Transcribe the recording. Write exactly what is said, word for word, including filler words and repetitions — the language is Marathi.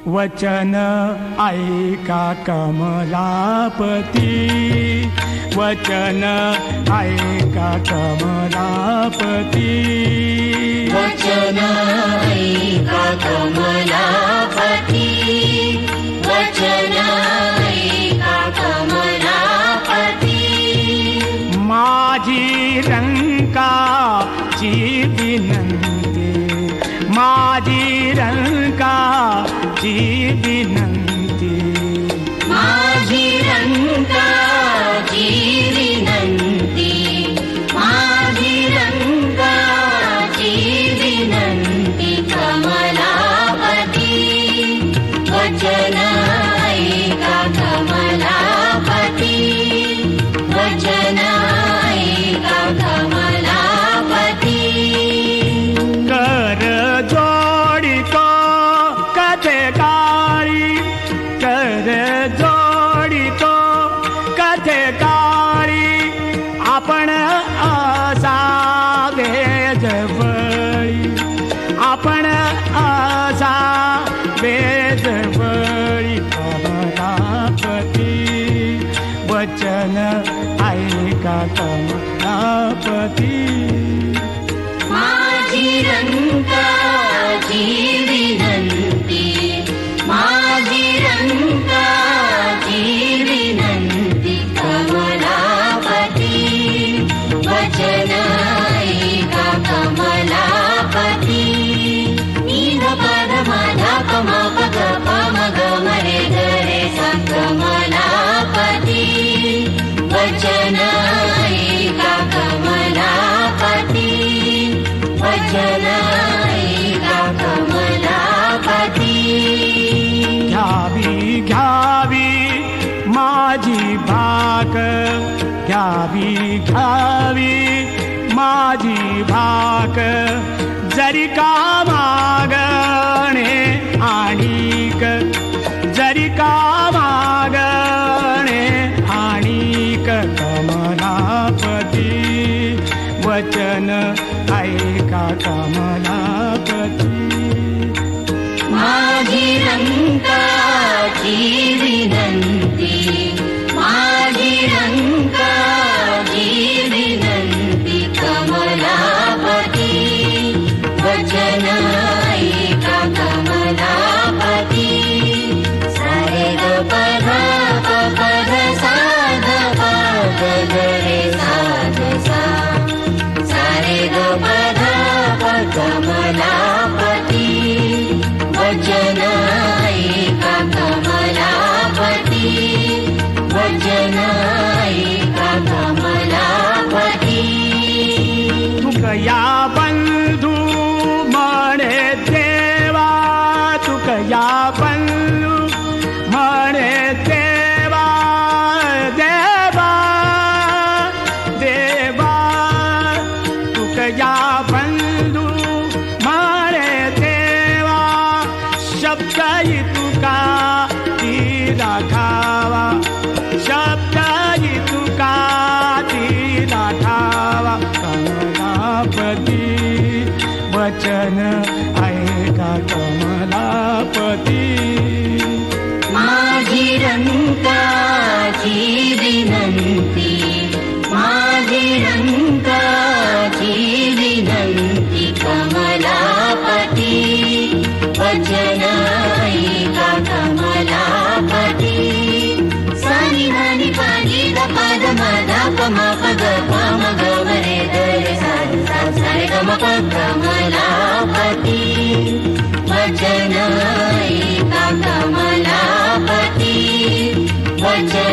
वचन ऐका कमलापती, वचन ऐका कमलापती, वचन ऐका कमलापती, वचन ऐका कमलापती। माझी रंकाची विनंती, माझी रंकाची विनंती, माझी रंकाची विनंती, माझी रंकाची विनंती कमलापती, वचन ऐका कमलापती, वचन ऐका कमलापती। कर जोडितो कथेकारी, कर जोडितो कथेकारी, आपण असावे जवळी, आपण असावे जवळी कमलापती, वचन ऐका कमलापती। माझी रंकाची विनंती, माझी रंकाची विनंती कमलापती, वचन ऐका कमलापती। नीध पद माझा कमा पग मग मरे गरे सा कमलापती, वचन ऐका कमलापती, वचन ऐका कमलापती। घ्यावी घ्यावी माझी भाक, घ्यावी घ्यावी माझी भाक, जरी का मागणे आणिक, जरी का मागणे आणिक कमलापती, वचन ऐका कमलापती। माझी रंकाची विनंती, माझी रंकाची विनंती कमलापती, वचन ऐका कमलापती। सारे ग पध प पध साध पद गरे साध सा, सारे ग पध प कमलापती, वचन ऐका कमलापती, वचन ऐका कमलापती। तुकया बंधू म्हणे देवा, तुकया बंधू म्हणे देवा, देवा देवा, तुकया बंधू म्हणे देवा, शब्द तुका ती राखावा, शब्द तुका ती राखावा कमलापती, वचन ऐका कमलापती। माझी रंकाची विनंती, माझी रंकाची विनंती कमलापती, वचन ऐका कमलापती। सानी धानी पानी द पद मदा पमा पद पम ग मरे गरे सा सा, सारे ग म प कमलापती, वचन ऐका कमलापती, वचन